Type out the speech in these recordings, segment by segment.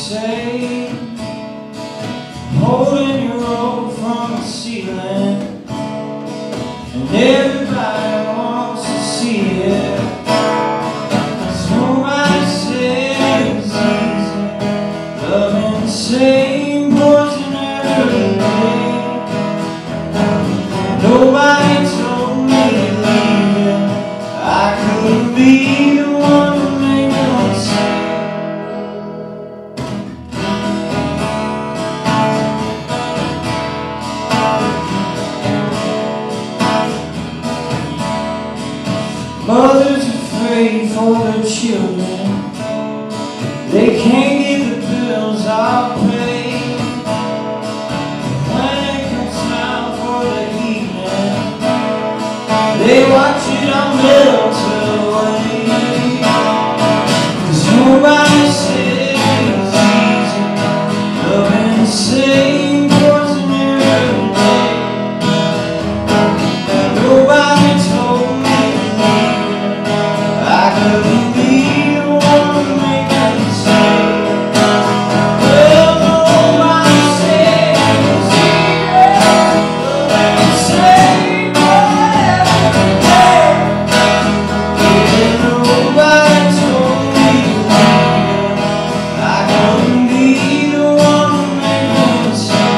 say, holding your rope from the ceiling, and everybody wants to see it. Cause nobody says it's easy, loving the same poison every day. Nobody told me to leave it. I couldn't be the one to make them say. Mothers afraid for their children, they can't get the bills I'll pay. When it comes time for the evening, they watch it all melt away. Cause nobody said it was easy, loving the same poison every day. Nobody told me I couldn't be the one to make them say. Well, nobody said it was easy, loving the same every day. Yeah, nobody told me I couldn't be the one to make them say.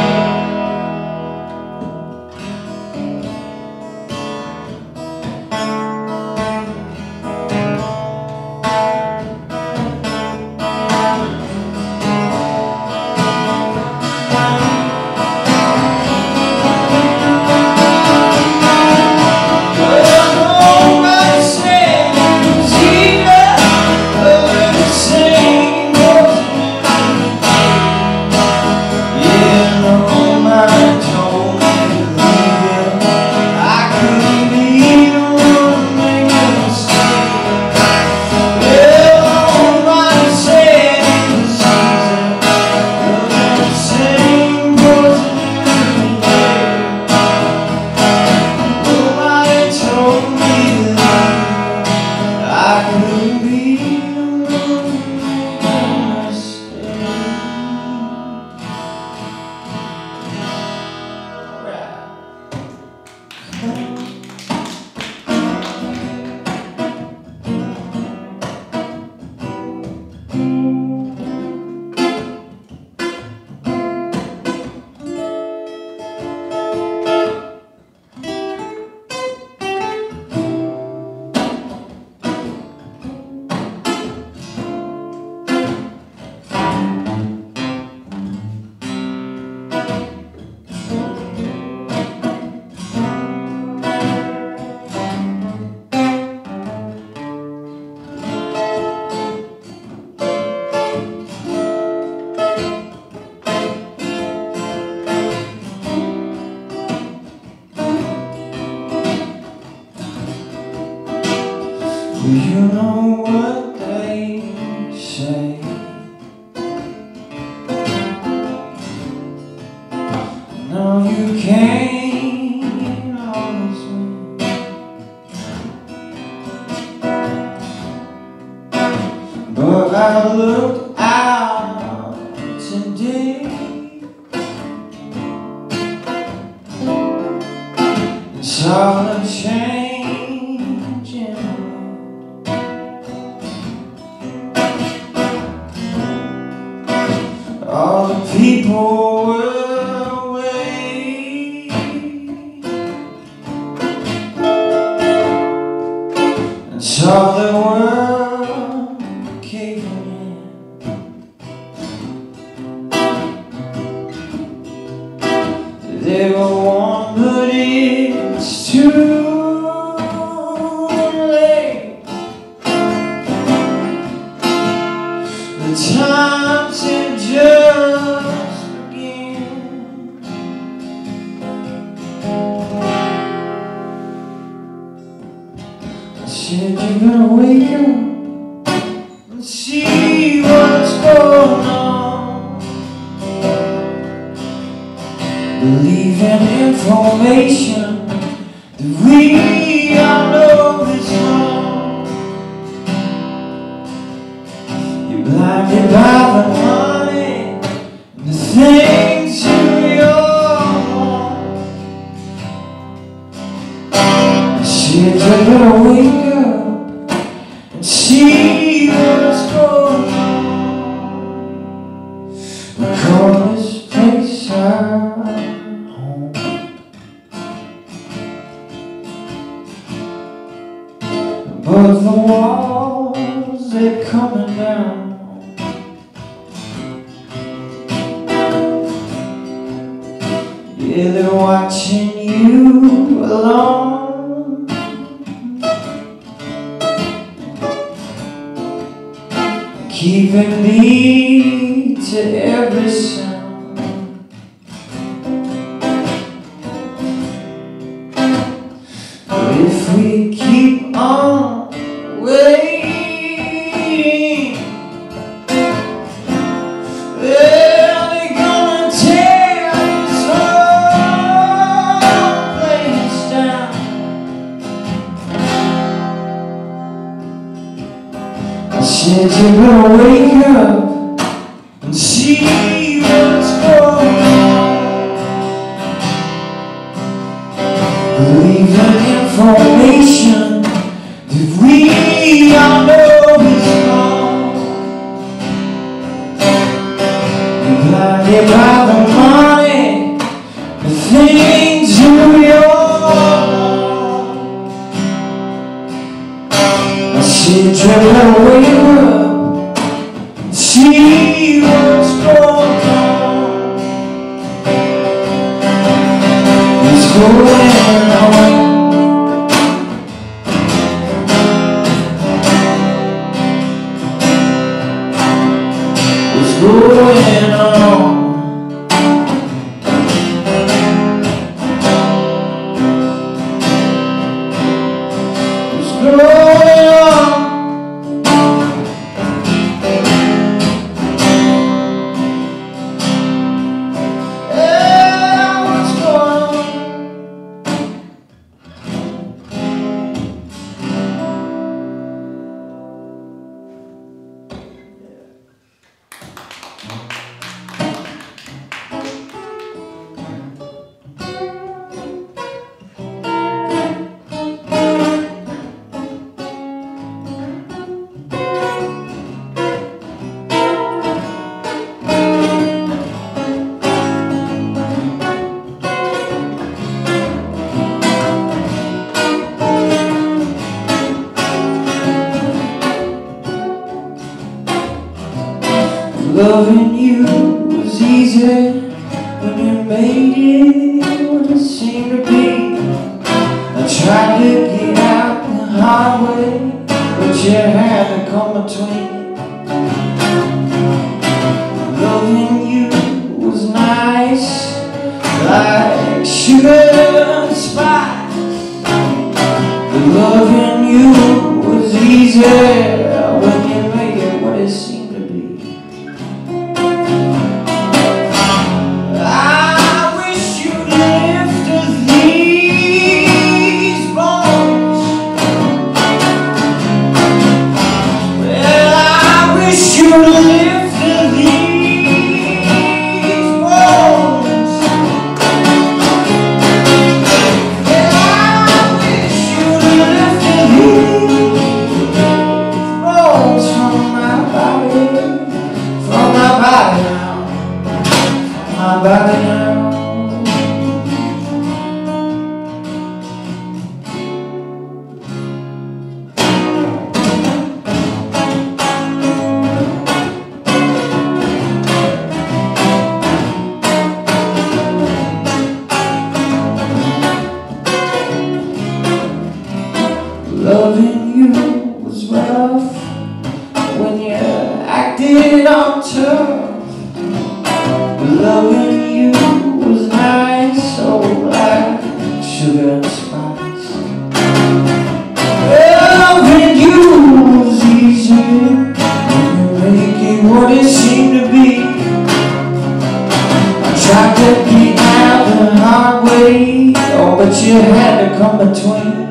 You know what they say, no, you can't always win. But I looked out today and saw the change in the world. All the people were away, and saw the world caving in. They were warm, but it's too late. The time to just begin. I said you're gonna wake up and see what's going on. Believe in information that we all know is wrong. You're blinded by the money Yeah, they're watching you alone, keeping me to every sound. But if we keep on waiting, I said you better wake up and see what's going on. Believe in information that we all know is wrong. You're blinded by the money, the things you own. I said you better wake up and see what's going on. What's going on? What's going on? What's going on? Loving you was easy when you made it what it seemed to be. I tried to get out the hard way, but you had to come between. Loving you was nice, like sugar and spice. But loving you was easy when you made it what it seemed to be. Loving you was rough when you acted on tough. Loving you was nice, so like sugar and spice. Loving you was easy when you make it what it seemed to be. I tried to get out the hard way, oh, but you had to come between.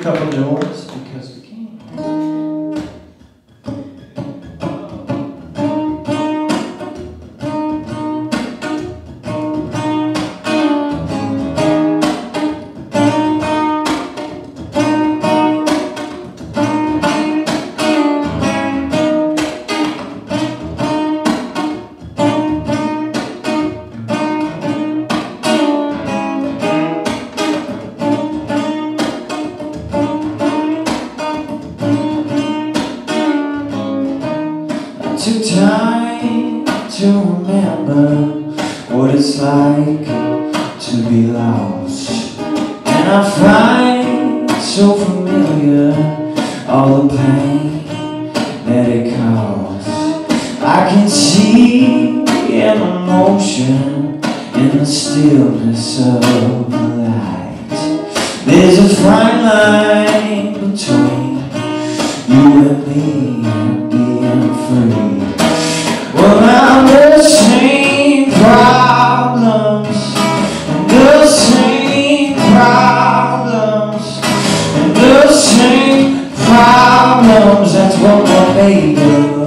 couple new ones because we can. Took time to remember what it's like to be lost, and I find so familiar all the pain that it caused. I can see an emotion in the stillness of the light. There's a fine line between you and me and being free. Well, now the same problems, and the same problems, and the same problems, that's what we're made of.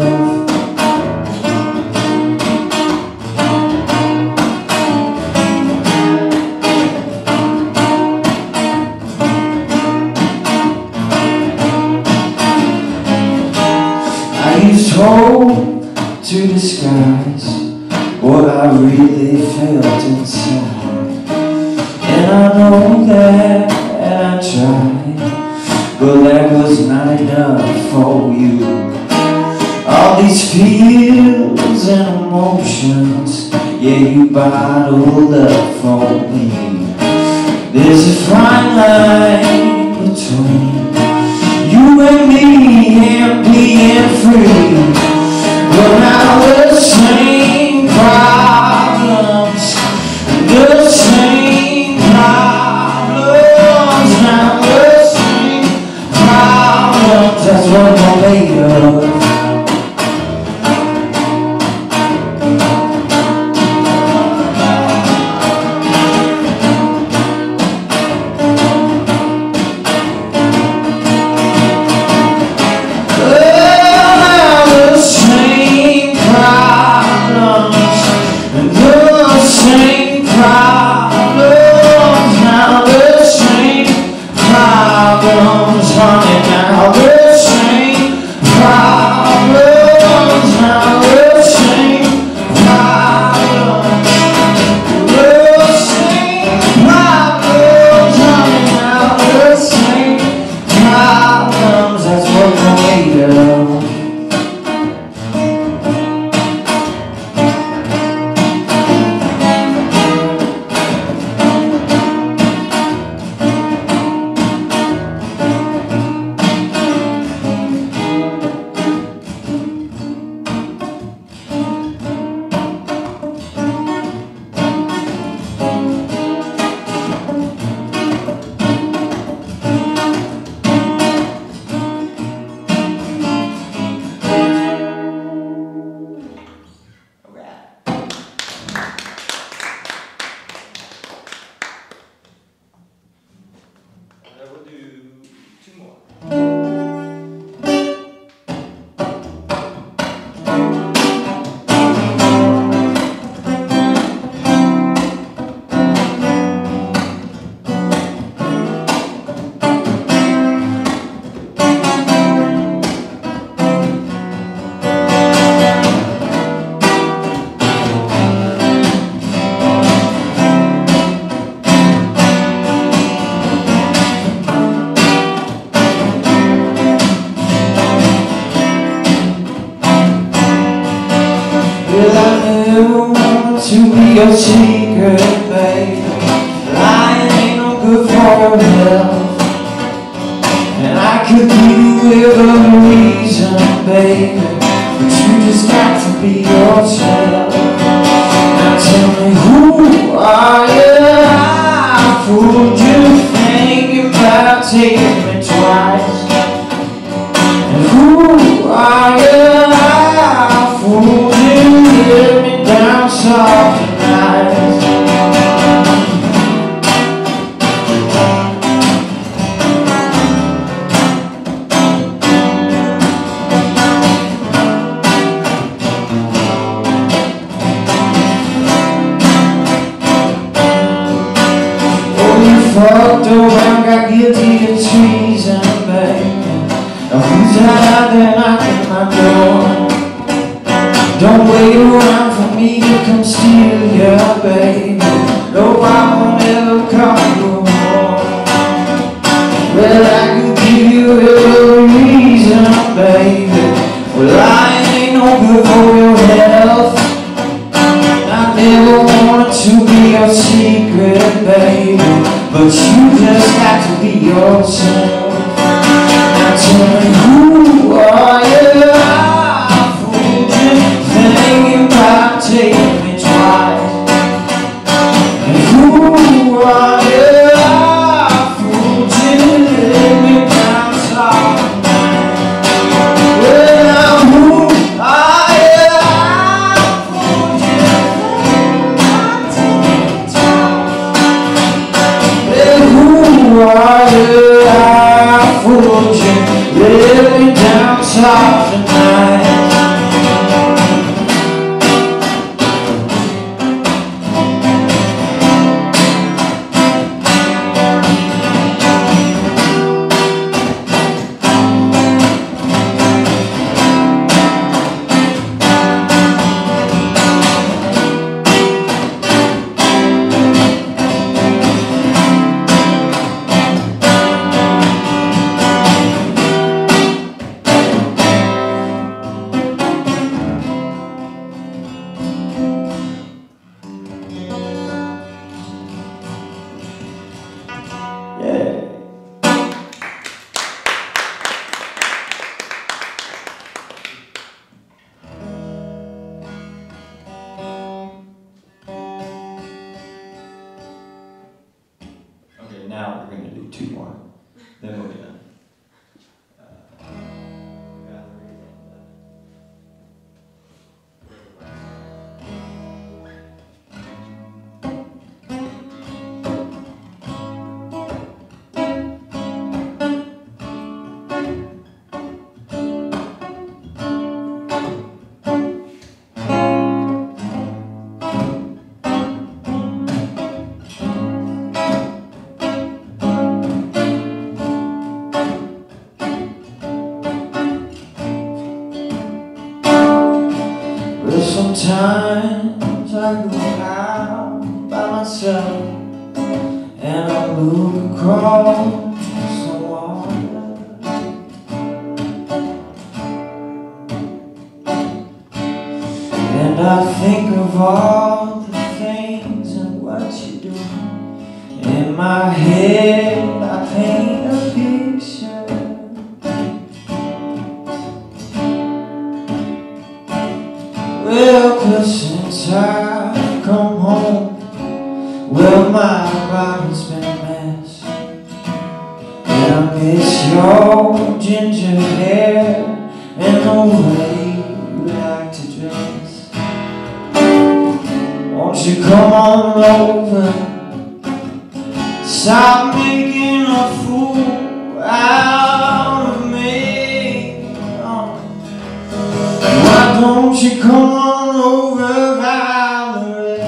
I used hope to disguise what I really felt inside, and I know that I tried, but that was not enough for you. All these feels and emotions, yeah, you bottled up for me. There's a fine line between you and me and being free. But now the same problems, the same problems, now the same problems, that's what we're made of. Well, I knew to be your secret, baby. Lying ain't no good for your health, and I could give you every reason, baby, but you just got to be yourself. Now tell me, who are you? I fooled you thinking about taking me twice. And who are you? I fooled you, let me down soft and nice. fucked around, got guilty of treason, baby. Now who's out there knocking my door? Don't wait around for me to come steal you, baby. No, I won't ever call you home. Well, I can give you every reason, baby. Well, I ain't no good for your health. I never wanted to be your secret, baby, but you just got to be yourself. Now tell me, who are you? I fooled you, thinking about taking me twice. And who are you? I fooled you, let me down soft tonight. Well, now who are you? I fooled you, thinking about taking me twice. Well, who are you? I fooled you, let me down soft tonight. Now we're going to do two more, then we'll be done. Sometimes I go out by myself and I look across the water, and I think of all the things and what you do. In my head I paint a picture. Well, 'cause since I come home, well, my body's been a mess, and I miss your ginger hair and the way you like to dress. Won't you come on over, stop making a fool out of me. Why don't you come on over, Valerie?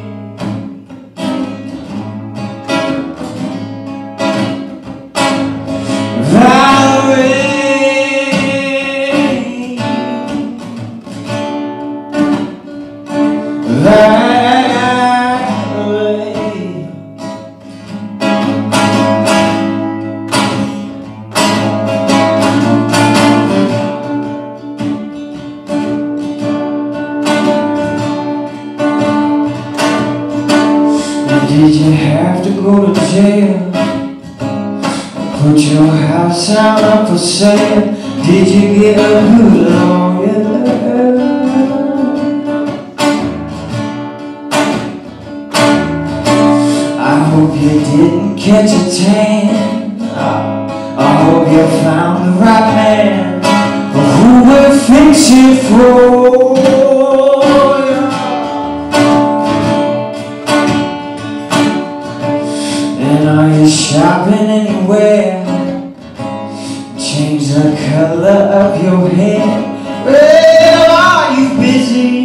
Valerie, Valerie. Did you have to go to jail? Put your house out up for sale? Did you get a good lawyer? I hope you didn't catch a tan. I hope you found the right man who will fix it for you. And are you shopping anywhere? Change the color of your hair. Well, are you busy?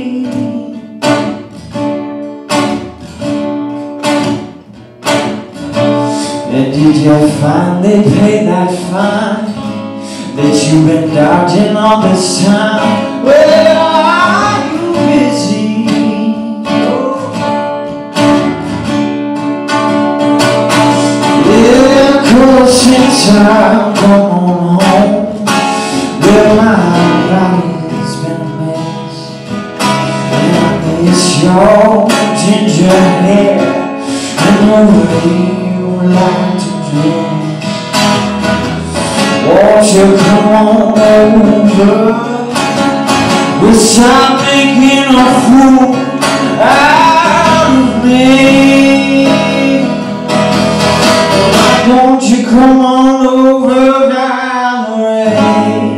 all this time. Well, are you busy? Yeah, 'cause since I've come on home, well, my body's been a mess. And I miss your ginger hair and the way you like to dress. Won't you come on over? We'll stop making a fool out of me. Why don't you come on over, Valerie?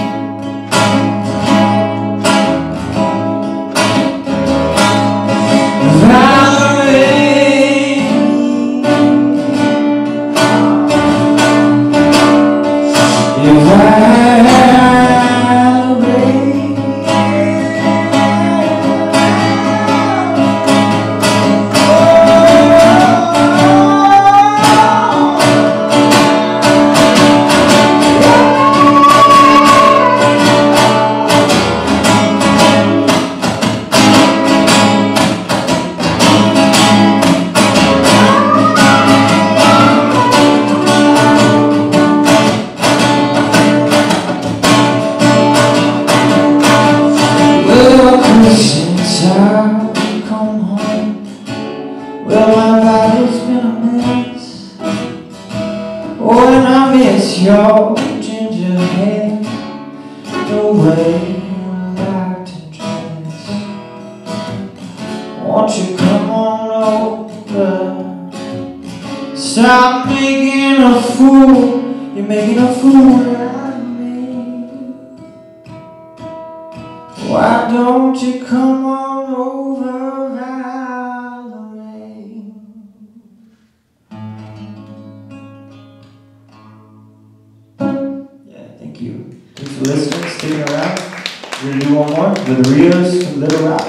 Since I've come home, well, my body's been a mess. Oh, and I miss your ginger hair, the way you like to dress. Won't you come on over? Stop making a fool. You're making a fool out of me. Why don't you come on over, Valerie? Yeah, thank you. Thanks for listening, sticking around. We're gonna do one more with Rios from Little Rock.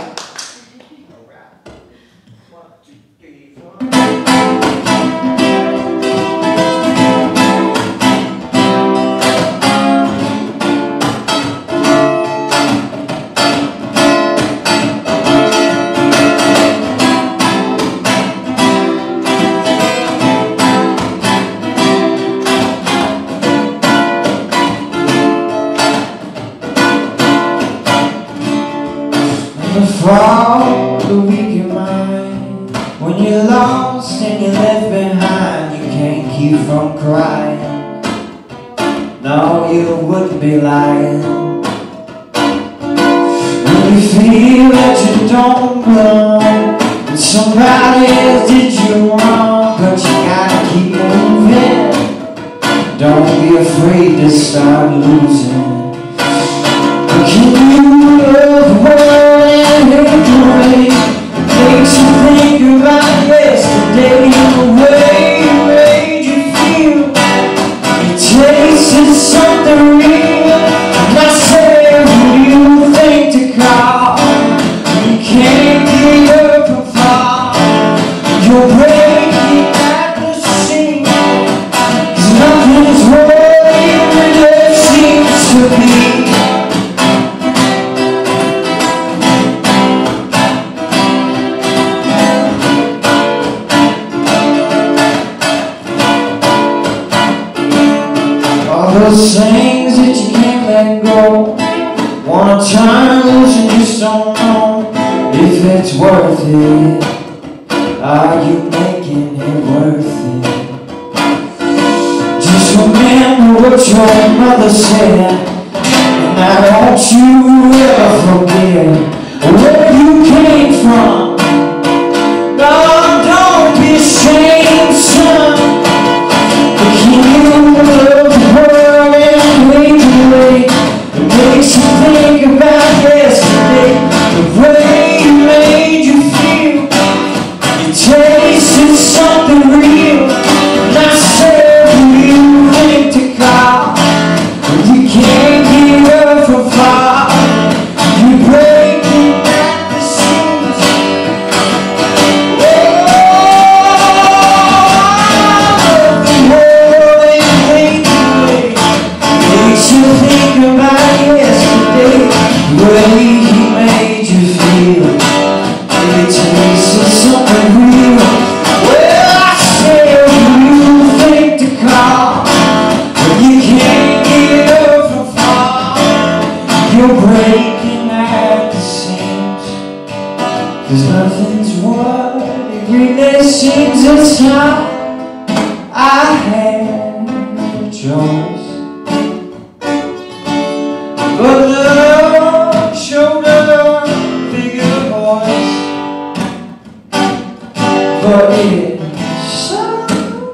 The fall, the weak your mind. When you're lost and you're left behind, you can't keep from crying. No, you wouldn't be lying. When you feel that you don't belong, and somebody else did you wrong, but you gotta keep moving. Don't be afraid to start losing. Can you love the world and hate the rain? Makes you think about yesterday and the way it made you feel. You tasted something real, and I said, who do you think to call? You can't get up and fall. You're breaking at the seams, 'cause nothing's what it seems to be. Those things that you can't let go, wanna turn loose and just don't know if it's worth it. Are you making it worth it? Just remember what your mother said, and now don't you ever forget where you came from. No, don't be ashamed, son. Can you love the world and wait the way? It makes you think about yesterday, the way it made you feel. You tasted something real, and I said, who do you think to call? You can't get up from far. You're breaking at the seams, you're breaking at the seams, 'cause nothing's what it really seems. This time I had a choice, but the shoulder figure voice, but it's so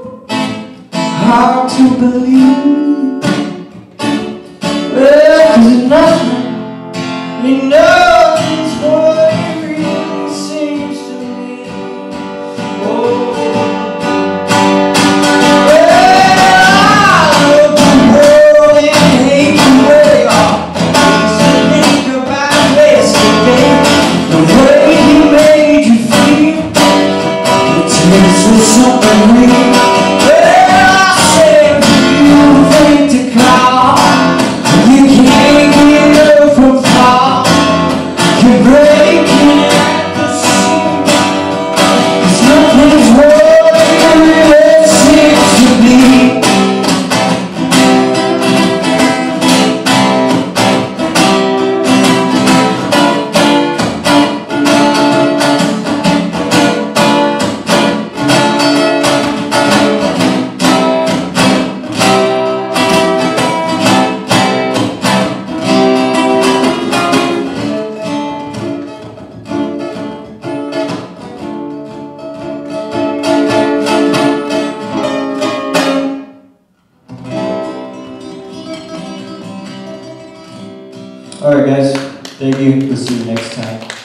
hard to believe. Well, 'cause nothing, nothing's what it really seems to me. Oh, well, I love the world and hate the way I used to think about yesterday. The way he made you feel, the taste of something real. Well, I said you think to call, you can't get up from fall. You're breaking at the seams, 'cause nothing's what it really seems to be. Alright guys, thank you, we'll see you next time.